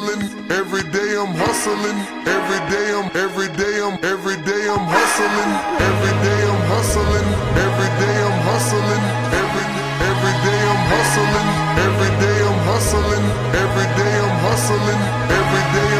hustling. Every day I'm hustling. Every day I'm hustling. Every day I'm hustling. Every day I'm hustling. Every day I'm hustling. Every day I'm hustling. Every day I'm hustling. Every day I'm hustling. Every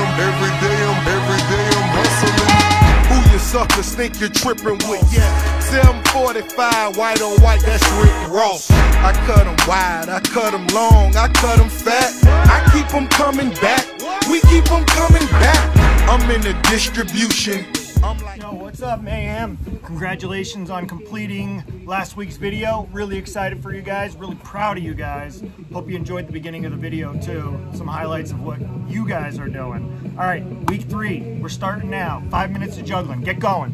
day I'm hustling. Who you suckers think you're tripping with? Yeah, 745, white on white, that's Rick Ross. I cut them wide, I cut them long, I cut them fat. I keep them coming back, we keep them coming back. I'm in the distribution. Yo, what's up, Mayhem? Congratulations on completing last week's video. Really excited for you guys, really proud of you guys. Hope you enjoyed the beginning of the video too. Some highlights of what you guys are doing. All right, week 3, we're starting now. 5 minutes of juggling, get going.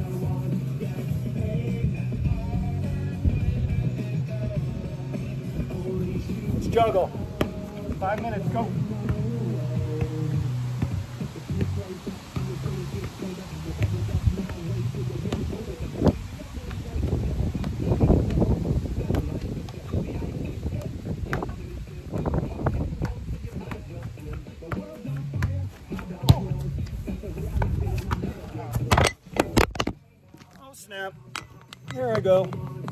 Let's juggle. 5 minutes, go. Snap. There I go.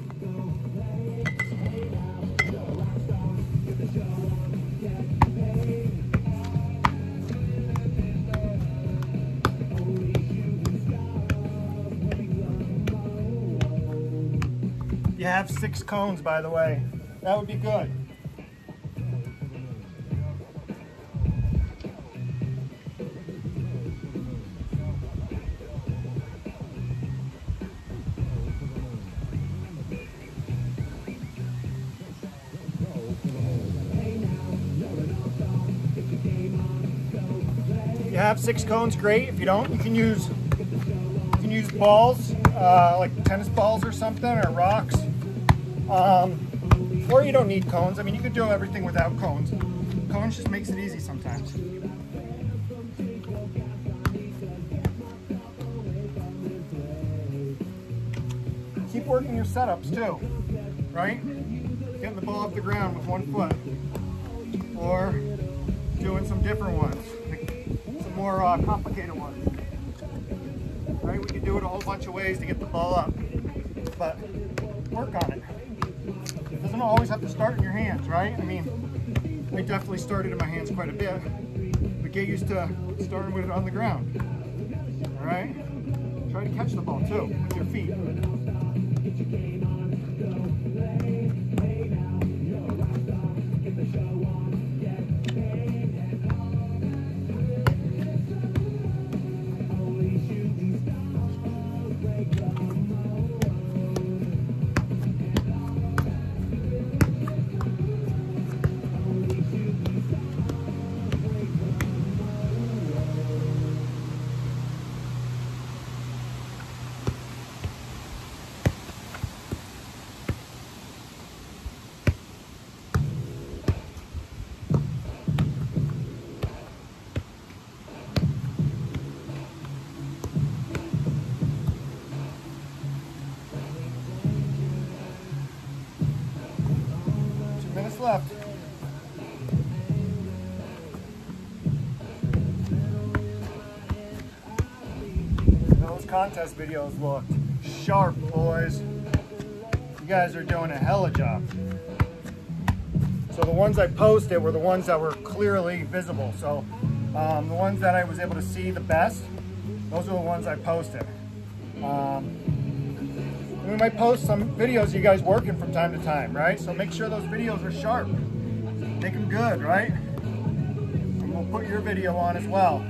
You have 6 cones, by the way. That would be good. You have 6 cones, great. If you don't, you can use balls, like tennis balls or something, or rocks. Or you don't need cones. I mean, you could do everything without cones. Cones just makes it easy sometimes. Keep working your setups too, right? Getting the ball off the ground with 1 foot, or doing some different ones. Some more complicated ones. Right? We can do it a whole bunch of ways to get the ball up, but work on it. It doesn't always have to start in your hands, right? I mean, I definitely started in my hands quite a bit, but get used to starting with it on the ground. All right? Try to catch the ball too with your feet. Left. Those contest videos looked sharp, boys. You guys are doing a hell of a job. So the ones I posted were the ones that were clearly visible. So the ones that I was able to see the best, those are the ones I posted. We might post some videos of you guys working from time to time, right? So make sure those videos are sharp. Make them good, right? And we'll put your video on as well.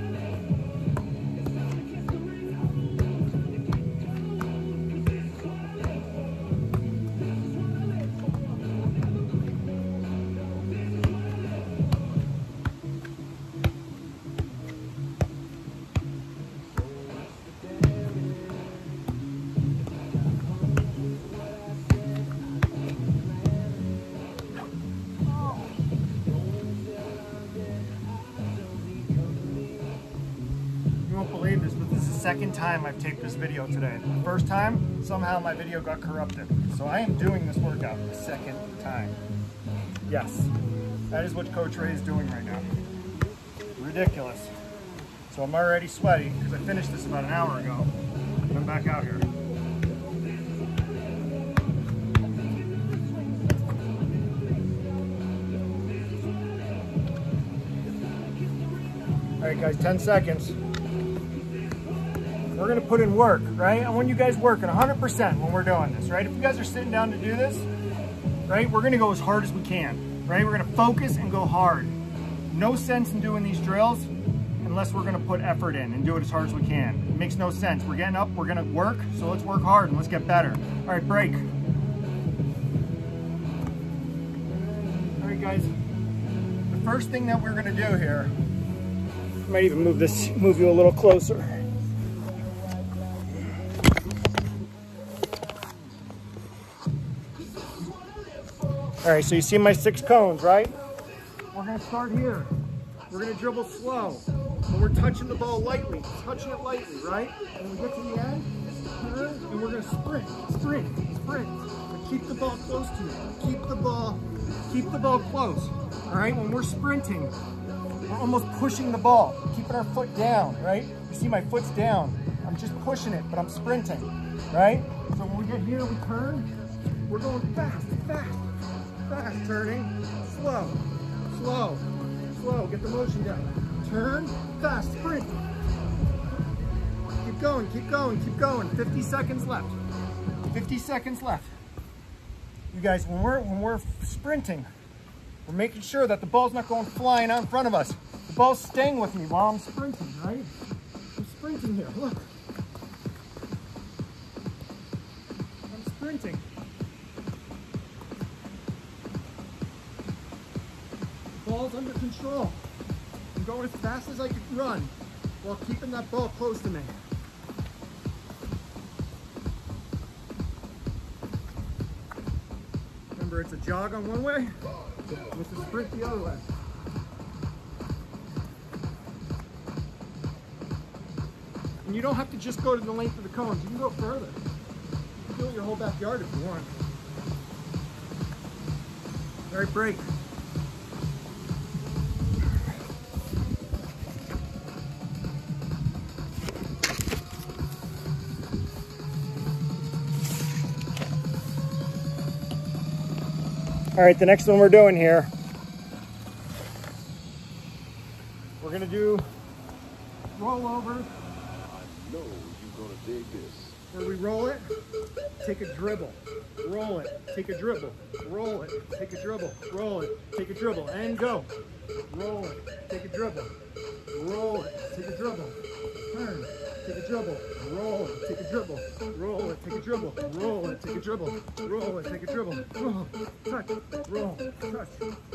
Second time I've taped this video today. The first time, somehow my video got corrupted. So I am doing this workout the second time. Yes, that is what Coach Ray is doing right now. We're ridiculous. So I'm already sweaty because I finished this about an hour ago. And I'm back out here. All right, guys, 10 seconds. We're gonna put in work, right? I want you guys working 100% when we're doing this, right? If you guys are sitting down to do this, right, we're gonna go as hard as we can, right? We're gonna focus and go hard. No sense in doing these drills unless we're gonna put effort in and do it as hard as we can. It makes no sense. We're getting up, we're gonna work, so let's work hard and let's get better. All right, break. All right, guys, the first thing that we're gonna do here, I might even move you a little closer. All right, so you see my 6 cones, right? We're gonna start here. We're gonna dribble slow, but we're touching the ball lightly, right? When we get to the end, turn, and we're gonna sprint. But keep the ball close to you. Keep the ball close. All right, when we're sprinting, we're almost pushing the ball, keeping our foot down, right? You see my foot's down. I'm just pushing it, but I'm sprinting, right? So when we get here, we turn. We're going fast, turning, slow, get the motion down. Turn, fast, sprint. Keep going. 50 seconds left. 50 seconds left. You guys, when we're sprinting, we're making sure that the ball's not going flying out in front of us. The ball's staying with me while I'm sprinting, right? I'm sprinting here, look. I'm sprinting. Ball's under control. I'm going as fast as I can run while keeping that ball close to me. Remember, it's a jog on one way, it's a sprint the other way. And you don't have to just go to the length of the cones, you can go further. You can do it your whole backyard if you want. All right, break. All right, the next one we're doing here, we're gonna do rollovers. I know you're gonna dig this. Where we roll it, take a dribble, roll it, take a dribble, roll it, take a dribble, roll it, take a dribble, and go. Roll it, take a dribble, roll it, take a dribble, turn, take a dribble, roll it, take a dribble, roll it, take a dribble, roll it, take a dribble, roll it, take a dribble, roll, touch, roll, touch,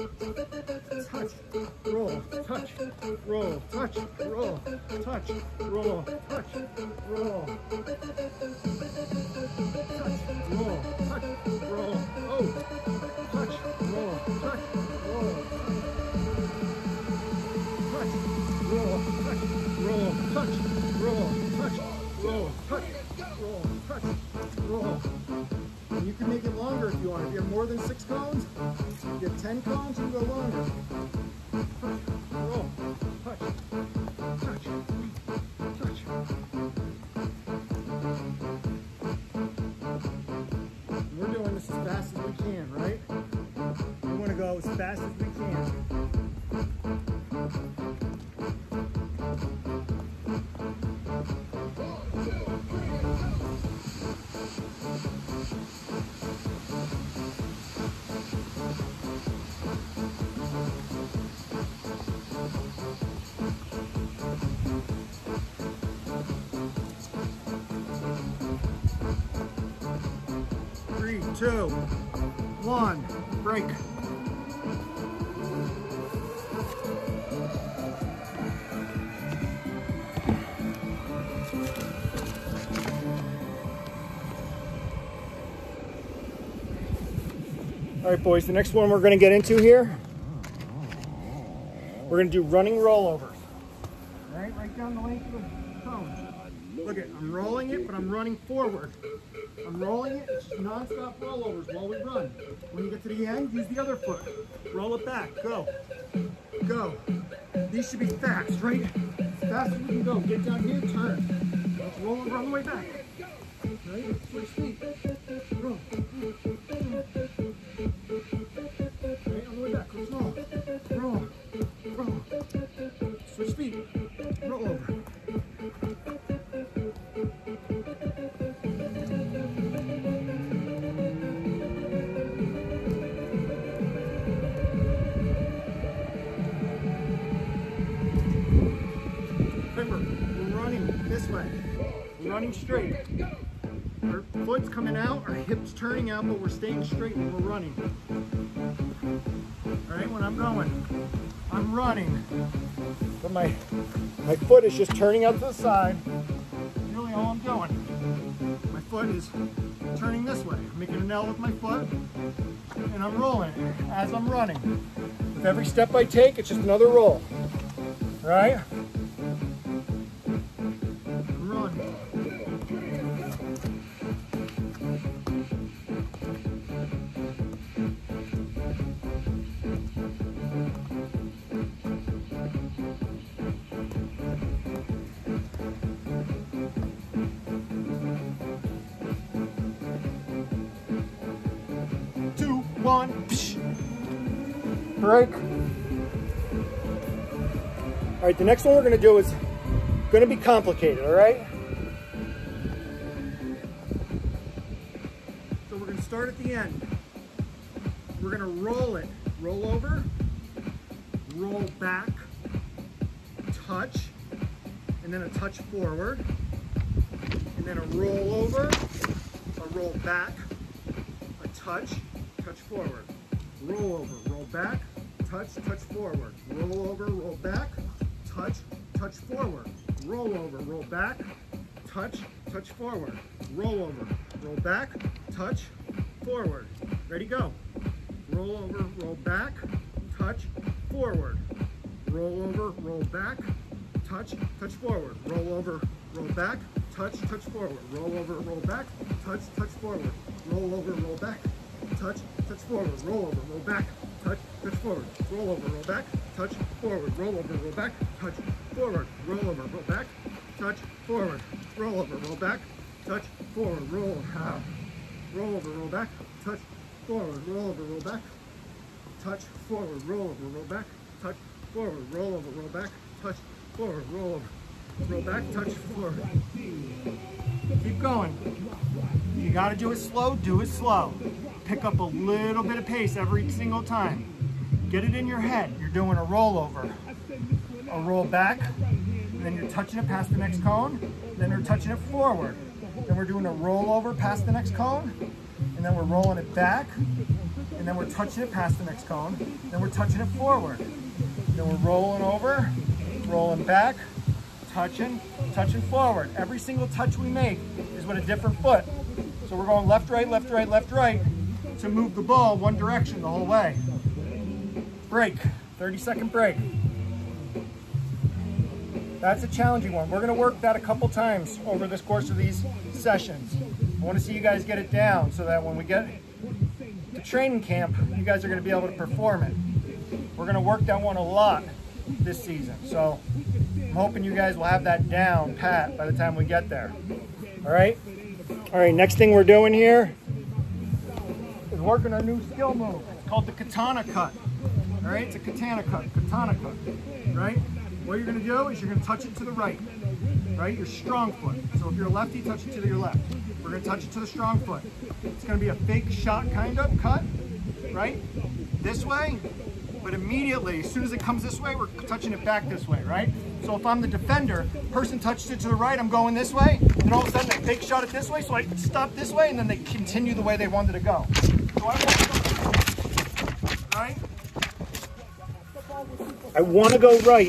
roll, touch, roll, touch, roll, touch, roll, touch, roll, roll, touch, roll, oh, touch, roll, touch, roll, touch, roll, touch, roll, touch, roll, touch, roll, touch, roll. And you can make it longer if you want. If you have more than 6 cones, if you have 10 cones, you can go longer. Touch, roll, touch, touch, touch. And we're doing this as fast as we can, right? We want to go as fast as we can. Three, 2, 1, break. All right, boys, the next one we're going to get into here, we're going to do running rollovers. All right down the length of the cone. Look at, I'm rolling it, but I'm running forward. I'm rolling it, it's just non-stop rollovers while we run. When you get to the end, use the other foot. Roll it back, go. go. These should be fast, right? As fast as we can go. Get down here, turn. Let's roll over on the way back. Right? Switch feet. Roll. Right, on the way back. Let's roll. Roll. Roll. Switch feet. Roll over. Remember, we're running this way. We're running straight. Our foot's coming out, our hips turning out, but we're staying straight when we're running. All right, when I'm going, I'm running. But my foot is just turning out to the side. That's really all I'm doing. My foot is turning this way. I'm making an L with my foot, and I'm rolling it as I'm running. With every step I take, it's just another roll. Right? Run. Two, one, psh. Break. All right, the next one we're gonna do is gonna be complicated, all right? So we're gonna start at the end. We're gonna roll it, roll over, roll back, touch, and then a touch forward, and then a roll over, a roll back, a touch, touch forward, roll over, roll back, touch, touch forward, roll over, roll back, touch, touch forward, roll over, roll back, touch, touch forward, roll over, roll back, touch, forward. Ready, go. Roll over, roll back, touch, forward. Roll over, roll back, touch, touch forward. Roll over, roll back, touch, touch forward. Roll over, roll back, touch, touch forward. Roll over, roll back, touch, touch forward. Roll over, roll back, touch, touch forward. Roll over, roll back, touch, forward. Roll over, roll back, touch, forward. Roll over, roll back, touch, forward. Roll over, roll back, touch, forward. Roll over, roll back, touch, forward. Roll over, roll back, touch, forward. Roll over, roll back, touch, forward. Roll over, roll back, touch, forward. Roll over, roll back, touch, forward. Keep going. You gotta do it slow, do it slow. Pick up a little bit of pace every single time. Get it in your head. You're doing a rollover, a roll back, and then you're touching it past the next cone, then you're touching it forward. Then we're doing a rollover past the next cone, and then we're rolling it back, and then we're touching it past the next cone, then we're touching it forward. Then we're rolling over, rolling back, touching, touching forward. Every single touch we make is with a different foot. So we're going left, right, left, right, left, right to move the ball one direction the whole way. Break, 30-second break. That's a challenging one. We're gonna work that a couple times over this course of these sessions. I wanna see you guys get it down so that when we get to training camp, you guys are gonna be able to perform it. We're gonna work that one a lot this season. So I'm hoping you guys will have that down pat by the time we get there. All right? All right, next thing we're doing here is working our new skill move. It's called the katana cut. All right, it's a katana cut, right? What you're gonna do is you're gonna touch it to the right, your strong foot. So if you're a lefty, touch it to your left. We're gonna touch it to the strong foot. It's gonna be a fake shot kind of cut, right? This way, but immediately, as soon as it comes this way, we're touching it back this way, right? So if I'm the defender, person touched it to the right, I'm going this way, and all of a sudden they fake shot it this way, so I stop this way, and then they continue the way they wanted to go. So I want to go right.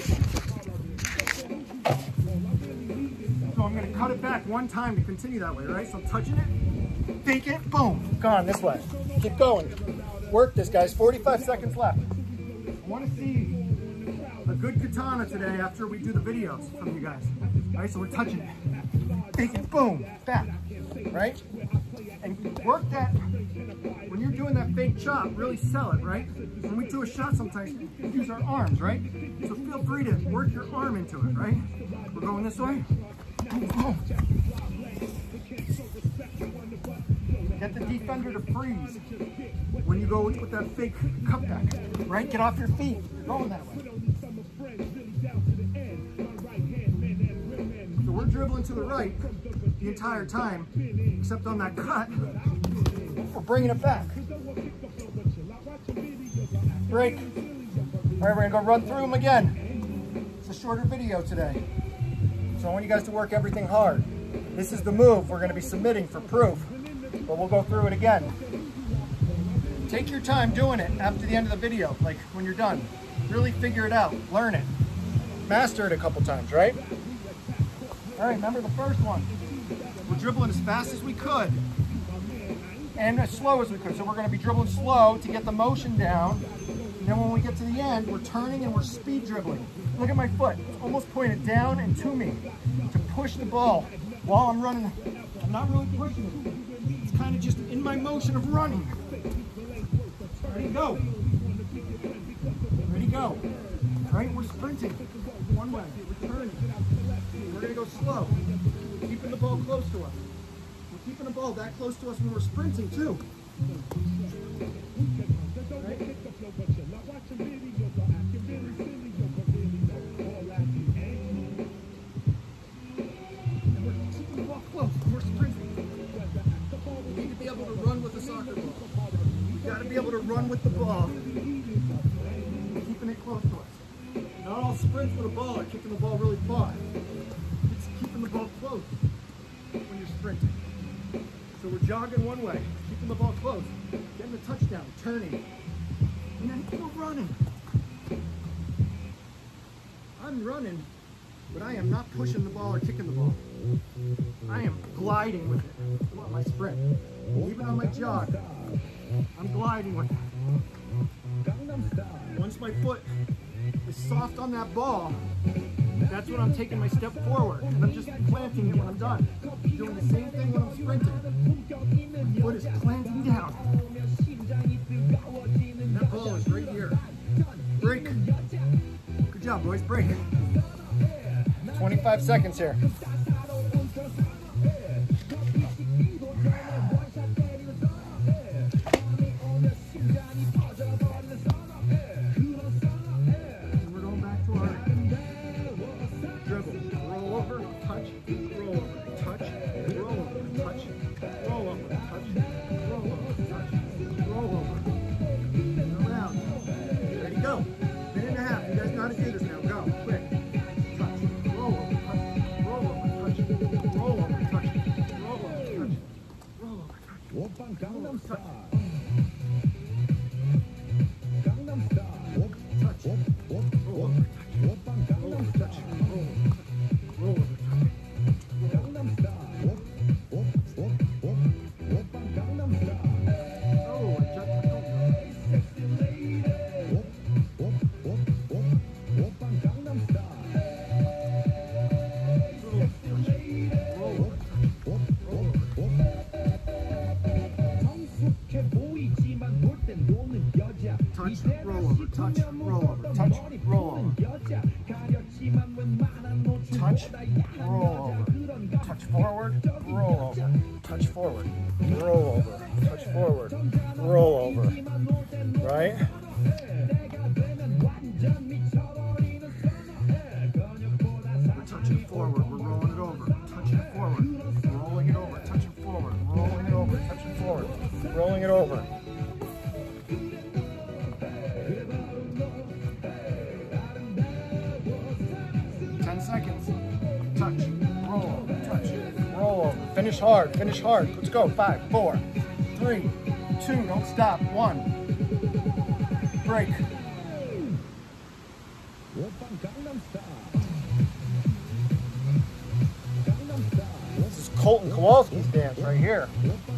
So I'm going to cut it back one time to continue that way, right? So I'm touching it, fake it, boom, gone this way. Keep going. Work this, guys. 45 seconds left. I want to see a good katana today after we do the videos from you guys. All right, so we're touching it. Fake it, boom, back, right? And work that. When you're doing that fake chop, really sell it, right? When we do a shot sometimes, we use our arms, right? So feel free to work your arm into it, right? We're going this way. Oh. Get the defender to freeze when you go with that fake cutback, right? Get off your feet. You're going that way. So we're dribbling to the right the entire time, except on that cut, we're bringing it back. Break. All right, we're gonna go run through them again. It's a shorter video today, so I want you guys to work everything hard. This is the move we're gonna be submitting for proof, but we'll go through it again. Take your time doing it after the end of the video, like when you're done. Really figure it out, learn it, master it a couple times, right? All right, remember the first one. We're dribbling as fast as we could and as slow as we could. So we're going to be dribbling slow to get the motion down. And then when we get to the end, we're turning and we're speed dribbling. Look at my foot. It's almost pointed down and to me to push the ball while I'm running. I'm not really pushing it. It's kind of just in my motion of running. Ready, go. Ready, go. All right, we're sprinting one way. We're turning. We're going to go slow. Keeping the ball close to us. We're keeping the ball that close to us when we're sprinting too. Right? And we're keeping the ball close when we're sprinting. We need to be able to run with the soccer ball. We got to be able to run with the ball. Keeping it close to us. Not all sprints with a ball are kicking the ball really far. It's keeping the ball close when you're sprinting. So we're jogging one way, keeping the ball close, getting the touchdown, turning, and then we're running. I'm running, but I am not pushing the ball or kicking the ball. I am gliding with it on my sprint. Even on my jog, I'm gliding with it. Once my foot is soft on that ball, that's when I'm taking my step forward, and I'm just planting it when I'm done. Doing the same thing when I'm sprinting. My foot is planting down. And that ball is right here. Break. Good job, boys. Break. 25 seconds here. Touch, roll over, touch, roll over, touch, roll over. Touch, roll over. Touch forward, roll over. Touch forward, roll over. Touch forward, roll over. Right? We're touching forward, we're rolling it over. Touching forward, rolling it over. Touching forward, rolling it over. Touching forward, rolling it over. 10 seconds. Touch, roll, touch, roll over. Finish hard, finish hard. Let's go. 5, 4, 3, 2, don't stop. 1. Break. This is Colton Kowalski's dance right here.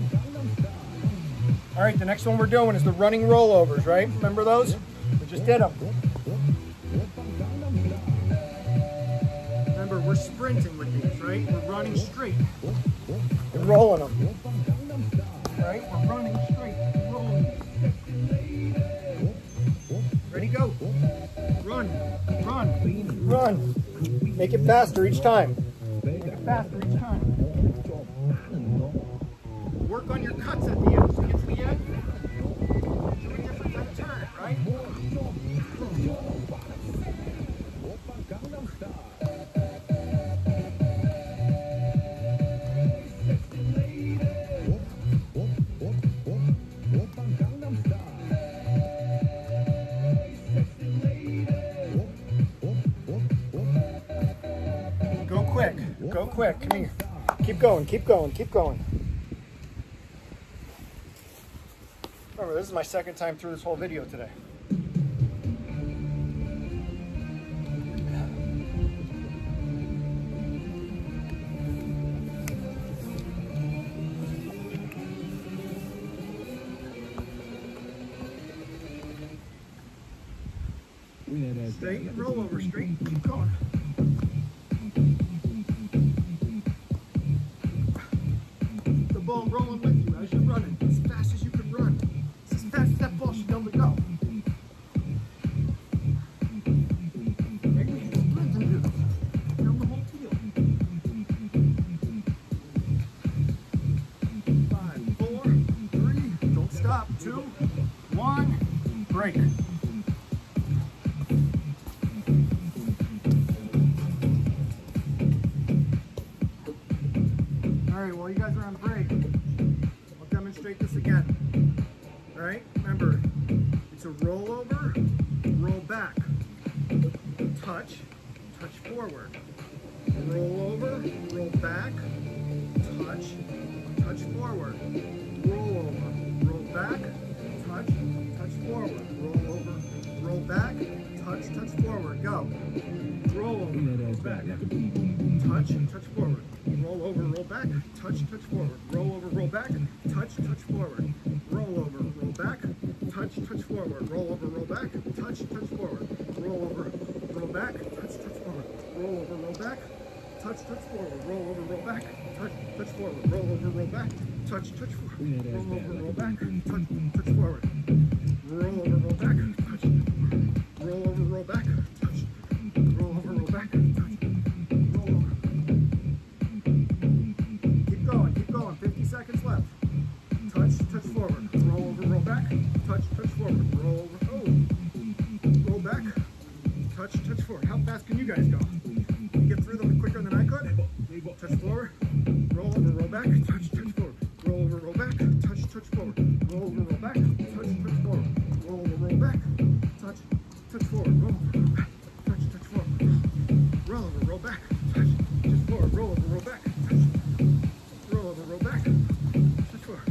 All right, the next one we're doing is the running rollovers, right? Remember those? We just did them. Remember, we're sprinting with these, right? We're running straight and rolling them. Right? We're running straight and rolling. go. Run, run, run. Make it faster each time. Make it faster each time. Work on your cuts at the end. So you get to the end, do a different kind of turn, right? Go quick, come here. Keep going, keep going, keep going. Remember, this is my second time through this whole video today. Straight, roll over, straight, keep going. Ball rolling with you as you're running, as fast as you can run. As fast as that ball should be able to go. Maybe you can sprint and do this. Down the whole field. 5, 4, 3, don't stop. 2, 1, break. Alright, well, you guys are on a break. I'll demonstrate this again. Alright, remember, it's a roll over, roll back. Touch, touch forward. Roll over, roll back, touch, touch forward. Roll over, roll back, touch, touch forward. Roll over, roll back, touch, touch forward. Go. Roll over, back, touch, touch forward. Roll over, roll back, touch, touch forward. Roll over, roll back, touch, touch forward. Roll over, roll back, touch, touch forward. Roll over, roll back, touch, touch forward. Roll over, roll back, touch, touch forward. Roll over, roll back, touch, touch forward. Roll over, roll back, touch, touch forward. Roll over, roll back, touch, touch forward. Roll over, roll back, touch, touch forward. Roll over, roll back, touch, roll over, roll back, touch, roll over, roll back, touch, roll over. Keep going, 50 seconds left. Touch, touch forward. Roll over, roll back, touch, touch forward. Roll over, oh, roll back, touch, touch forward. How fast can you guys go? Can you get through them quicker than I could? Touch forward, roll over, roll back, touch, touch forward. Roll over, roll back, touch, touch forward. Roll over, roll back, touch, touch forward. Roll over, roll back, touch, touch forward. Roll over, roll back, touch, touch forward. Roll over, roll back, touch, touch forward. Roll over, roll back, touch, roll over, roll back, touch forward.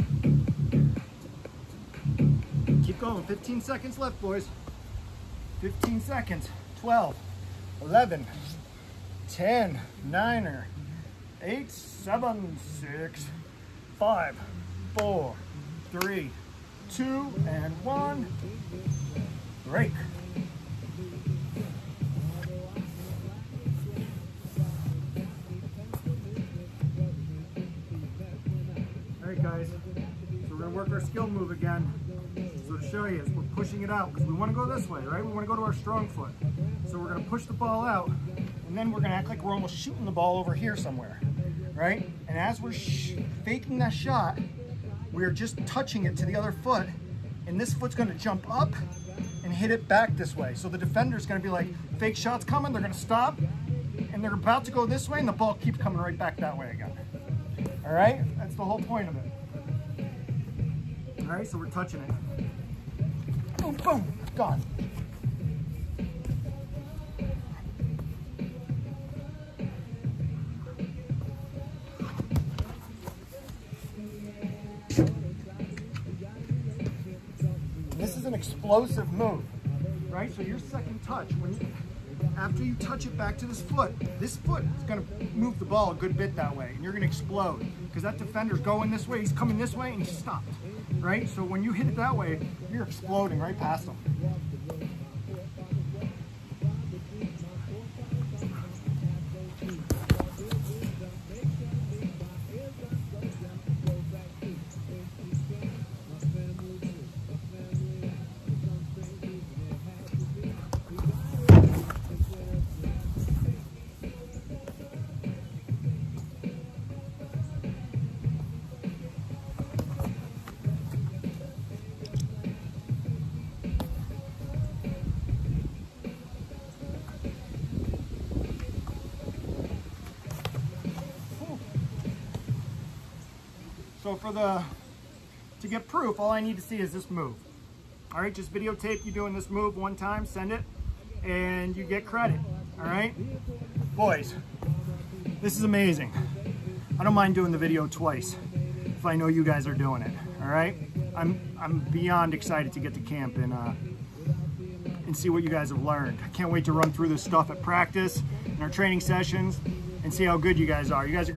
Keep going, 15 seconds left, boys. 15 seconds, 12, 11, 10, 9, 8, 7, 6, 5, 4, 3, 2, and 1. Break. All right, guys. So we're gonna work our skill move again. So to show you, we're pushing it out because we want to go this way, right? We want to go to our strong foot. So we're gonna push the ball out, and then we're gonna act like we're almost shooting the ball over here somewhere, right? And as we're faking that shot, we're just touching it to the other foot, and this foot's gonna jump up and hit it back this way. So the defender's gonna be like, fake shot's coming, they're gonna stop, and they're about to go this way, and the ball keeps coming right back that way again. All right, that's the whole point of it. All right, so we're touching it. Boom, boom, gone. This is an explosive move, right? So your second touch, after you touch it back to this foot is gonna move the ball a good bit that way, and you're gonna explode because that defender's going this way, he's coming this way, and he's stopped, right? So when you hit it that way, you're exploding right past him. So to get proof, all I need to see is this move. All right, just videotape you doing this move one time, send it, and you get credit. All right, boys, this is amazing. I don't mind doing the video twice if I know you guys are doing it. All right, I'm beyond excited to get to camp and see what you guys have learned. I can't wait to run through this stuff at practice and our training sessions and see how good you guys are. You guys are